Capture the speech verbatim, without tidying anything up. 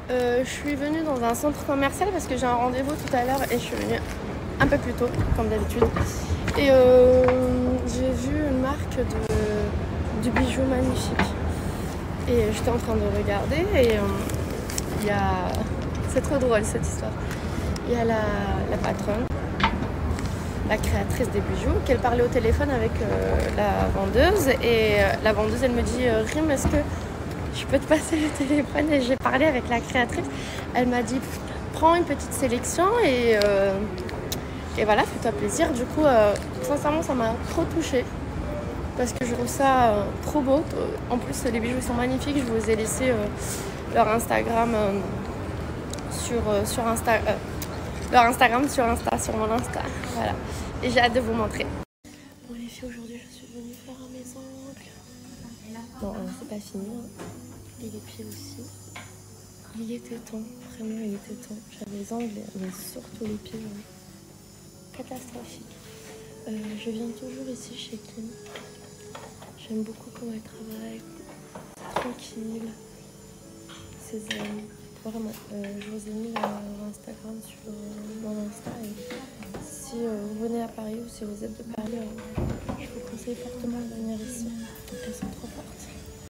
Euh, je suis venue dans un centre commercial parce que j'ai un rendez-vous tout à l'heure et je suis venue un peu plus tôt, comme d'habitude. Et euh, j'ai vu une marque de, de bijoux magnifiques. Et j'étais en train de regarder et il euh, y a... C'est trop drôle cette histoire. Il y a la, la patronne, la créatrice des bijoux, qu'elle parlait au téléphone avec euh, la vendeuse. Et euh, la vendeuse, elle me dit euh, Rim, est-ce que je peux te passer le téléphone? Et j'ai parlé avec la créatrice. Elle m'a dit prends une petite sélection et, euh, et voilà, fais-toi plaisir. Du coup, euh, sincèrement, ça m'a trop touchée parce que je trouve ça euh, trop beau. En plus, les bijoux sont magnifiques. Je vous ai laissé euh, leur Instagram euh, sur, euh, sur Insta, euh, leur Instagram sur Insta, sur mon Insta. Voilà. Et j'ai hâte de vous montrer. Bon les filles, aujourd'hui, je suis venue faire mes ongles. Bon, euh, c'est pas fini. Hein. Et les pieds aussi. Il était temps, vraiment il était temps. J'avais les ongles, mais surtout les pieds, euh, catastrophiques. Euh, je viens toujours ici chez Kim. J'aime beaucoup comment elle travaille. C'est tranquille. C'est zen. Vraiment, euh, je vous ai mis leur Instagram sur euh, mon Insta. Et si euh, vous venez à Paris ou si vous êtes de Paris, euh, je vous conseille fortement de venir ici.